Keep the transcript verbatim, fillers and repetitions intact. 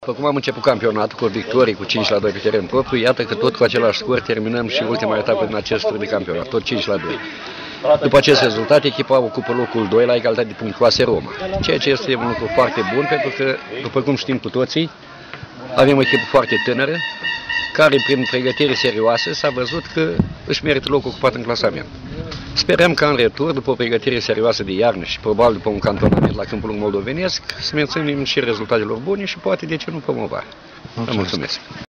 După cum am început campionatul cu o victorie cu cinci la doi pe teren propriu, iată că tot cu același scor terminăm și ultima etapă din acest tur de campionat, tot cinci la doi. După acest rezultat, echipa ocupă locul doi la egalitate de punct cu A S Roma, ceea ce este un lucru foarte bun, pentru că, după cum știm cu toții, avem o echipă foarte tânără, care prin pregătire serioasă s-a văzut că își merită locul ocupat în clasament. Sperăm că în retur, după o pregătire serioasă de iarnă și probabil după un cantonament la câmpul moldovenesc, să menținem și rezultatele bune și poate de ce nu promovare. Vă mulțumesc!